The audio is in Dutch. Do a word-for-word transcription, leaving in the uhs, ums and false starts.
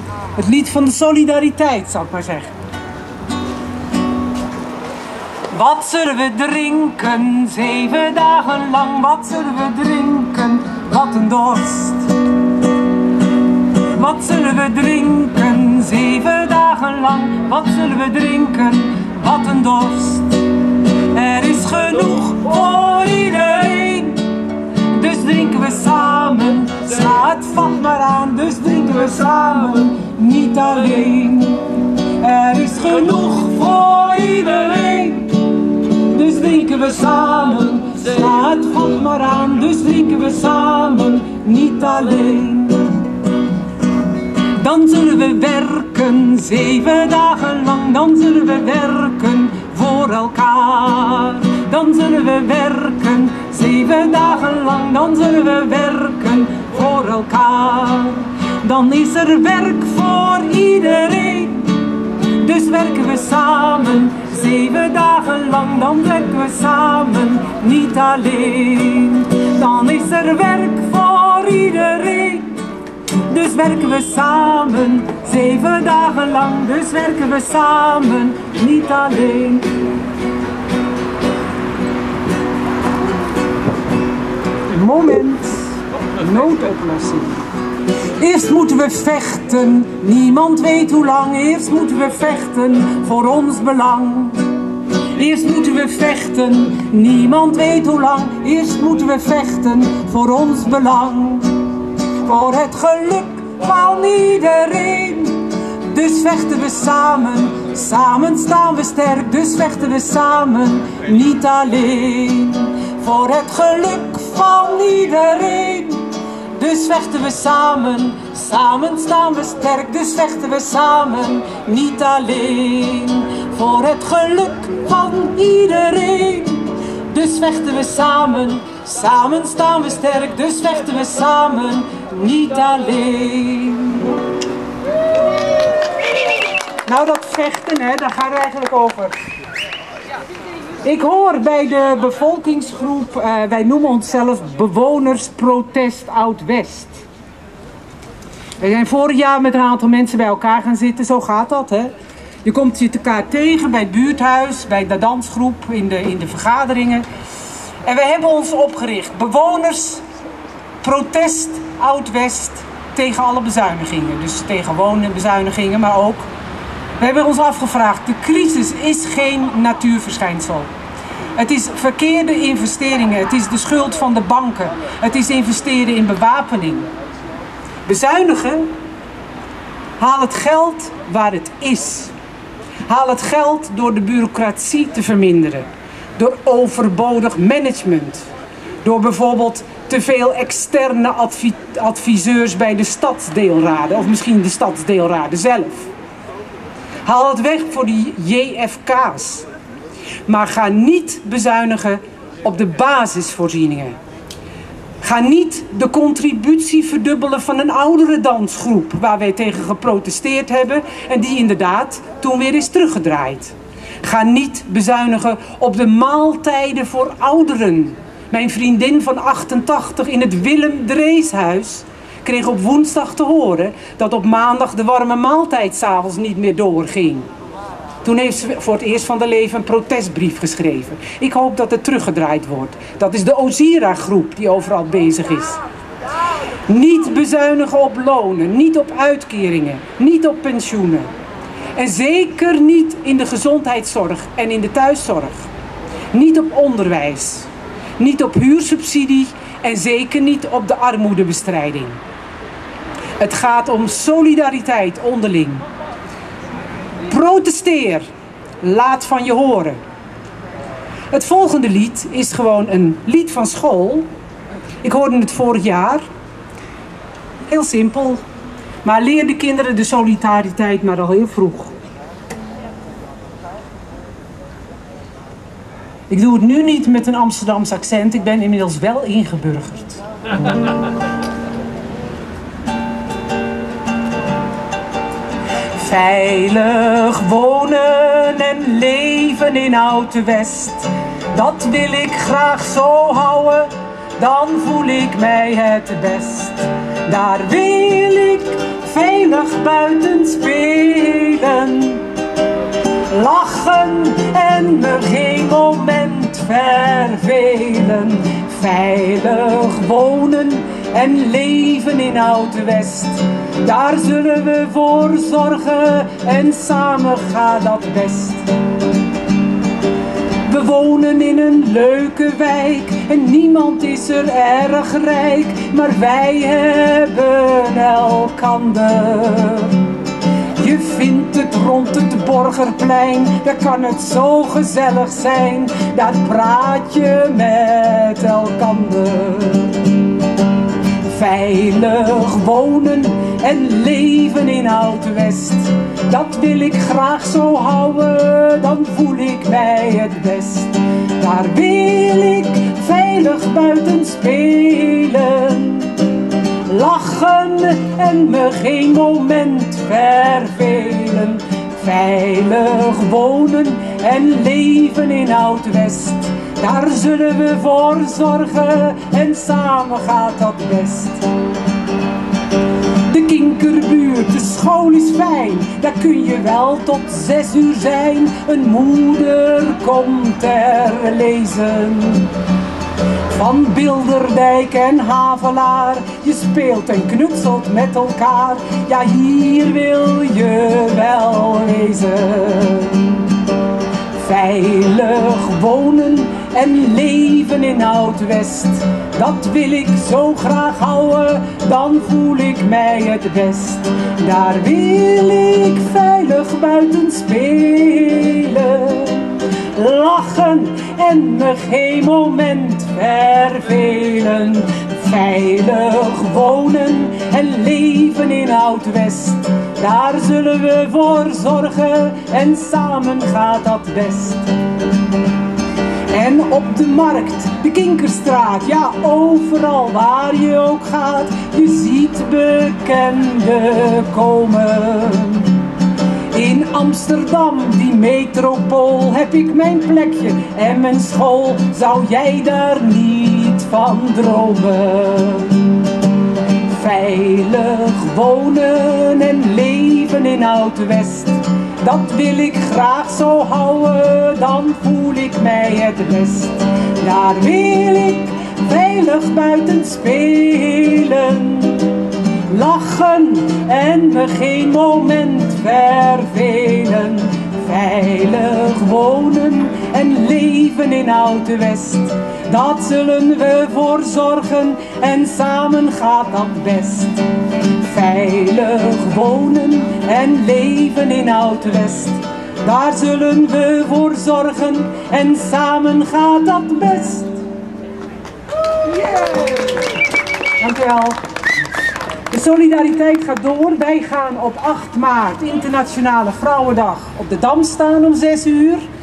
Het lied van de solidariteit, zal ik maar zeggen. Wat zullen we drinken, zeven dagen lang? Wat zullen we drinken, wat een dorst. Wat zullen we drinken, zeven dagen lang? Wat zullen we drinken, wat een dorst. Er is genoeg voor iedereen, dus drinken we samen. Sla het vat maar aan, dus drinken we samen, niet alleen. Er is genoeg voor iedereen, dus drinken we samen. Sla het vat maar aan, dus drinken we samen, niet alleen. Dan zullen we werken, zeven dagen lang. Dan zullen we werken voor elkaar. Dan zullen we werken, zeven dagen lang. Dan zullen we werken voor elkaar. Dan is er werk voor iedereen, dus werken we samen, zeven dagen lang. Dan werken we samen, niet alleen. Dan is er werk voor iedereen, dus werken we samen, zeven dagen lang. Dus werken we samen, niet alleen. Moment, noodoplossing. Eerst moeten we vechten, niemand weet hoe lang. Eerst moeten we vechten voor ons belang. Eerst moeten we vechten, niemand weet hoe lang. Eerst moeten we vechten voor ons belang. Voor het geluk van iedereen, dus vechten we samen. Samen staan we sterk, dus vechten we samen, niet alleen. Voor het geluk van iedereen, dus vechten we samen. Samen staan we sterk, dus vechten we samen, niet alleen. Voor het geluk van iedereen, dus vechten we samen. Samen staan we sterk, dus vechten we samen, niet alleen. Nou, dat vechten, hè, daar gaat het eigenlijk over. Ik hoor bij de bevolkingsgroep, uh, wij noemen onszelf Bewonersprotest Oud-West. We zijn vorig jaar met een aantal mensen bij elkaar gaan zitten, zo gaat dat, hè. Je komt je elkaar tegen bij het buurthuis, bij de dansgroep, in de, in de vergaderingen. En we hebben ons opgericht, Bewonersprotest Oud-West, tegen alle bezuinigingen. Dus tegen woonbezuinigingen, maar ook... We hebben ons afgevraagd, de crisis is geen natuurverschijnsel. Het is verkeerde investeringen, het is de schuld van de banken. Het is investeren in bewapening. Bezuinigen, haal het geld waar het is. Haal het geld door de bureaucratie te verminderen. Door overbodig management. Door bijvoorbeeld te veel externe advi adviseurs bij de stadsdeelraden. Of misschien de stadsdeelraden zelf. Haal het weg voor die J F K's. Maar ga niet bezuinigen op de basisvoorzieningen. Ga niet de contributie verdubbelen van een oudere dansgroep waar wij tegen geprotesteerd hebben en die inderdaad toen weer is teruggedraaid. Ga niet bezuinigen op de maaltijden voor ouderen. Mijn vriendin van achtentachtig in het Willem Dreeshuis kreeg op woensdag te horen dat op maandag de warme maaltijd 's avonds niet meer doorging. Toen heeft ze voor het eerst van haar leven een protestbrief geschreven. Ik hoop dat het teruggedraaid wordt. Dat is de Ozira-groep die overal bezig is. Niet bezuinigen op lonen, niet op uitkeringen, niet op pensioenen. En zeker niet in de gezondheidszorg en in de thuiszorg. Niet op onderwijs, niet op huursubsidie en zeker niet op de armoedebestrijding. Het gaat om solidariteit onderling. Protesteer, laat van je horen. Het volgende lied is gewoon een lied van school. Ik hoorde het vorig jaar. Heel simpel. Maar leer de kinderen de solidariteit maar al heel vroeg. Ik doe het nu niet met een Amsterdams accent. Ik ben inmiddels wel ingeburgerd. Veilig wonen en leven in Oud-West. Dat wil ik graag zo houden. Dan voel ik mij het best. Daar wil ik veilig buiten spelen, lachen en me geen moment vervelen. Veilig wonen en leven in Oud-West, daar zullen we voor zorgen en samen gaat dat best. We wonen in een leuke wijk en niemand is er erg rijk, maar wij hebben elkander. Je vindt het rond het Borgerplein, daar kan het zo gezellig zijn, daar praat je met elkander. Veilig wonen en leven in Oud-West, dat wil ik graag zo houden, dan voel ik mij het best. Daar wil ik veilig buiten spelen, lachen en me geen moment vervelen. Veilig wonen en leven in Oud-West, daar zullen we voor zorgen en samen gaat dat best. De Kinkerbuurt, de school is fijn, daar kun je wel tot zes uur zijn. Een moeder komt er lezen. Van Bilderdijk en Havelaar, je speelt en knutselt met elkaar. Ja, hier wil je wel wezen. Veilig wonen en leven in Oud-West, dat wil ik zo graag houden, dan voel ik mij het best. Daar wil ik veilig buiten spelen, lachen en me geen moment vervelen. Veilig wonen en leven in Oud-West, daar zullen we voor zorgen en samen gaat dat best. En op de markt, de Kinkerstraat, ja overal waar je ook gaat, je ziet bekenden komen. In Amsterdam, die metropool, heb ik mijn plekje en mijn school, zou jij daar niet van dromen? Veilig wonen en leven in Oud-West, dat wil ik graag zo houden, dan voel ik mij het best. Daar wil ik veilig buiten spelen, lachen en me geen moment vervelen. Veilig wonen en leven in Oud-West, dat zullen we voor zorgen en samen gaat dat best. Veilig wonen en leven in Oud-West, daar zullen we voor zorgen en samen gaat dat best. Yeah. Dankjewel. De solidariteit gaat door. Wij gaan op acht maart, Internationale Vrouwendag, op de Dam staan om zes uur.